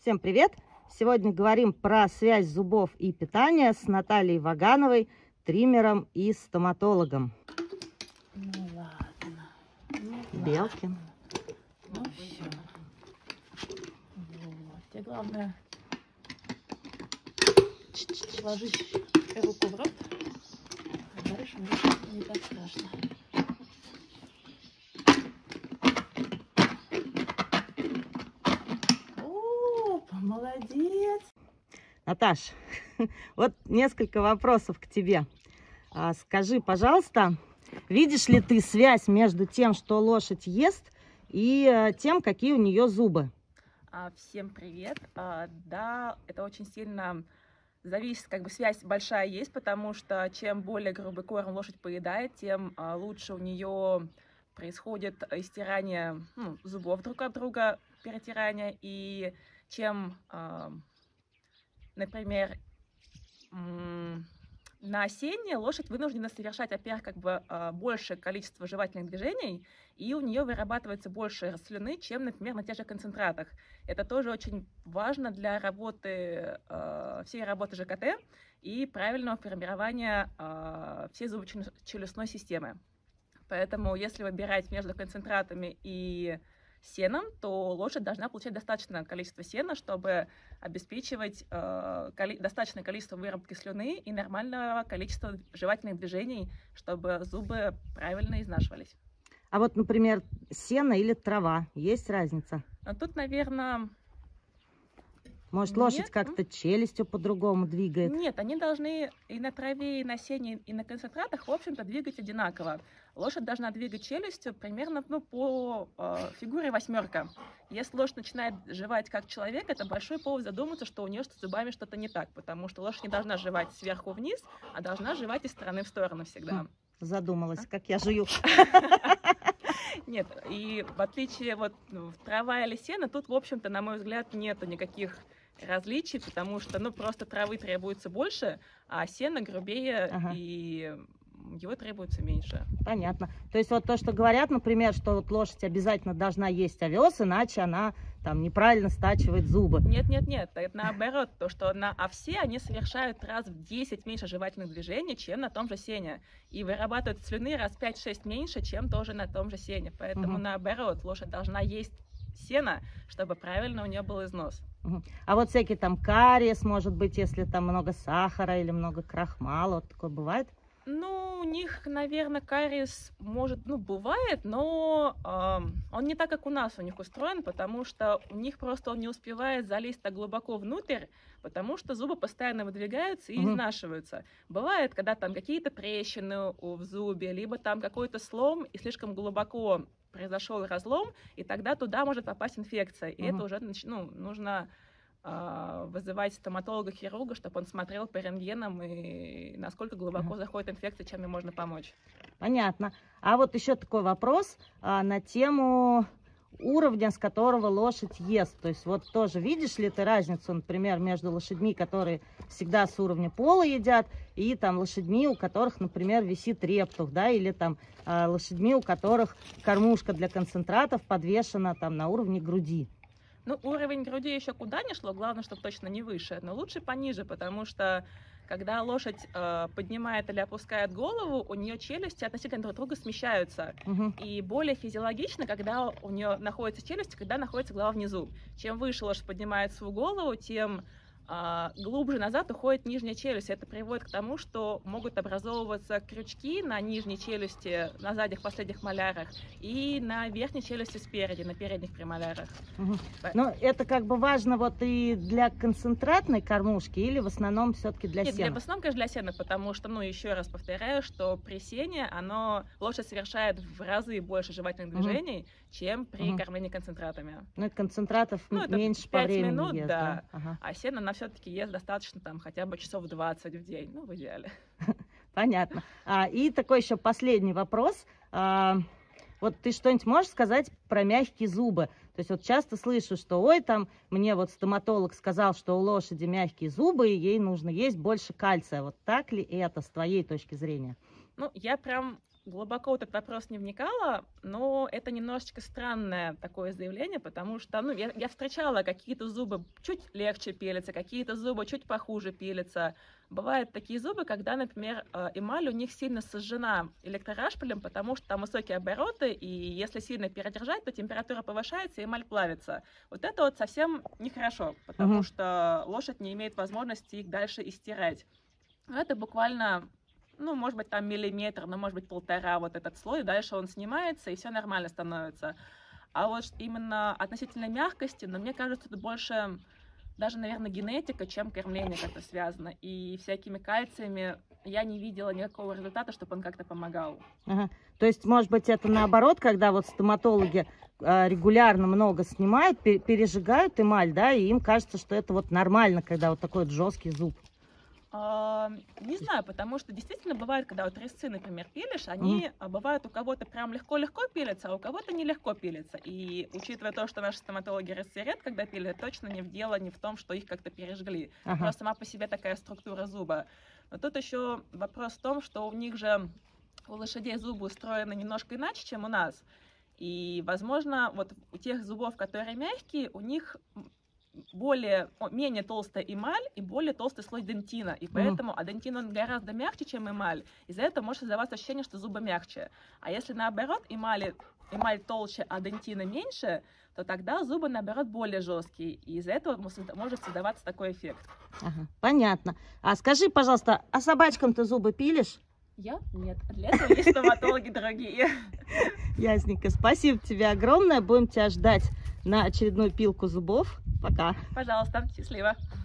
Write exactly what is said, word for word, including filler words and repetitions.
Всем привет! Сегодня говорим про связь зубов и питания с Натальей Вагановой, триммером и стоматологом. Ну ладно. Ну, Белкин. Ну все. Вот. Тебе главное положить руку в рот. А дальше уже не так страшно. Опа, молодец. Наташ, вот несколько вопросов к тебе. А, скажи, пожалуйста, видишь ли ты связь между тем, что лошадь ест, и а, тем, какие у нее зубы? А, Всем привет. А, Да, это очень сильно зависит, как бы связь большая есть, потому что чем более грубый корм лошадь поедает, тем а, лучше у нее происходит истирание ну, зубов друг от друга, перетирание, и чем, а, например, м, на осеннее лошадь вынуждена совершать, во-первых, как бы а, большее количество жевательных движений, и у нее вырабатывается больше слюны, чем, например, на тех же концентратах. Это тоже очень важно для работы, а, всей работы ЖКТ и правильного формирования а, всей зубочелюстной системы. Поэтому, если выбирать между концентратами и сеном, то лошадь должна получать достаточное количество сена, чтобы обеспечивать э, коли достаточное количество выработки слюны и нормального количества жевательных движений, чтобы зубы правильно изнашивались. А вот, например, сено или трава, есть разница? Но тут, наверное... Может, лошадь как-то челюстью по-другому двигает? Нет, они должны и на траве, и на сене, и на концентратах, в общем-то, двигать одинаково. Лошадь должна двигать челюстью примерно ну, по э, фигуре восьмерка. Если лошадь начинает жевать как человек, это большой повод задуматься, что у нее с зубами что-то не так, потому что лошадь не должна жевать сверху вниз, а должна жевать из стороны в сторону всегда. Задумалась, а? Как я жую. Нет, и в отличие вот трава или сено, тут, в общем-то, на мой взгляд, нету никаких различий, потому что, ну, просто травы требуется больше, а сено грубее, ага. И его требуется меньше. Понятно. То есть вот то, что говорят, например, что вот лошадь обязательно должна есть овес, иначе она там неправильно стачивает зубы. Нет, нет, нет, это наоборот, то, что на овсе они совершают раз в десять меньше жевательных движений, чем на том же сене, и вырабатывают слюны раз в пять-шесть меньше, чем тоже на том же сене. Поэтому угу. наоборот, лошадь должна есть сено, чтобы правильно у нее был износ. Угу. А вот всякие там кариес, может быть, если там много сахара или много крахмала, вот такое бывает? Ну, у них, наверное, кариес может, ну, бывает, но э, он не так, как у нас у них устроен, потому что у них просто он не успевает залезть так глубоко внутрь, потому что зубы постоянно выдвигаются и угу. изнашиваются. Бывает, когда там какие-то трещины в зубе, либо там какой-то слом, и слишком глубоко произошел разлом, и тогда туда может попасть инфекция, и угу. это уже ну, нужно вызывать стоматолога-хирурга, чтобы он смотрел по рентгенам и насколько глубоко заходит инфекция, чем ей можно помочь. Понятно. А вот еще такой вопрос а, на тему уровня, с которого лошадь ест. То есть вот тоже видишь ли ты разницу, например, между лошадьми, которые всегда с уровня пола едят, и там лошадьми, у которых, например, висит рептух, да, или там а, лошадьми, у которых кормушка для концентратов подвешена там на уровне груди. Ну, уровень груди еще куда ни шло, главное, чтобы точно не выше, но лучше пониже, потому что когда лошадь э, поднимает или опускает голову, у нее челюсти относительно друг друга смещаются. Угу. И более физиологично, когда у нее находится челюсть, когда находится голова внизу. Чем выше лошадь поднимает свою голову, тем э, глубже назад уходит нижняя челюсть. Это приводит к тому, что могут образовываться крючки на нижней челюсти, на задних последних молярах, и на верхней челюсти спереди, на передних премолярах. Угу. Но это как бы важно вот и для концентратной кормушки или в основном все-таки для Нет, сена? Нет, в основном, конечно, для сена, потому что, ну, еще раз повторяю, что при сене оно, лошадь совершает в разы больше жевательных угу. движений, чем при угу. кормлении концентратами. Ну, концентратов ну, это меньше по времени минут, ест, да. да? Ага. А сено она все-таки ест достаточно там хотя бы часов двадцать в день, ну, в идеале. Понятно. А, и такой еще последний вопрос. А, вот ты что-нибудь можешь сказать про мягкие зубы? То есть вот часто слышу, что ой, там мне вот стоматолог сказал, что у лошади мягкие зубы, и ей нужно есть больше кальция. Вот так ли это с твоей точки зрения? Ну, я прям глубоко в этот вопрос не вникала, но это немножечко странное такое заявление, потому что, ну, я, я встречала, какие-то зубы чуть легче пилятся, какие-то зубы чуть похуже пилятся. Бывают такие зубы, когда, например, эмаль у них сильно сожжена электрорашпилем, потому что там высокие обороты, и если сильно передержать, то температура повышается, и эмаль плавится. Вот это вот совсем нехорошо, потому Угу. что лошадь не имеет возможности их дальше истирать. Это буквально... Ну, может быть, там миллиметр, но, может быть, полтора вот этот слой, дальше он снимается, и все нормально становится. А вот именно относительно мягкости, но мне кажется, это больше даже, наверное, генетика, чем кормление как-то связано. И всякими кальциями я не видела никакого результата, чтобы он как-то помогал. Ага. То есть, может быть, это наоборот, когда вот стоматологи э, регулярно много снимают, пер пережигают эмаль, да, и им кажется, что это вот нормально, когда вот такой вот жесткий зуб. Не знаю, потому что действительно бывает, когда вот резцы, например, пилишь, они mm. бывают у кого-то прям легко-легко пилятся, а у кого-то нелегко пилятся. И учитывая то, что наши стоматологи резцы редко когда пилили, точно не в дело, не в том, что их как-то пережгли. Ага. Просто сама по себе такая структура зуба. Но тут еще вопрос в том, что у них же, у лошадей зубы устроены немножко иначе, чем у нас. И, возможно, вот у тех зубов, которые мягкие, у них... более, менее толстая эмаль и более толстый слой дентина. И поэтому, mm. а дентин он гораздо мягче, чем эмаль. Из-за этого может создаваться ощущение, что зубы мягче. А если наоборот эмаль, эмаль толще, а дентина меньше, то тогда зубы наоборот более жесткие. И из-за этого может создаваться такой эффект. Ага, понятно. А скажи, пожалуйста, а собачкам ты зубы пилишь? Я? Нет. Для этого есть стоматологи другие. Ясненько. Спасибо тебе огромное. Будем тебя ждать на очередную пилку зубов. Пока. Пожалуйста, счастливо.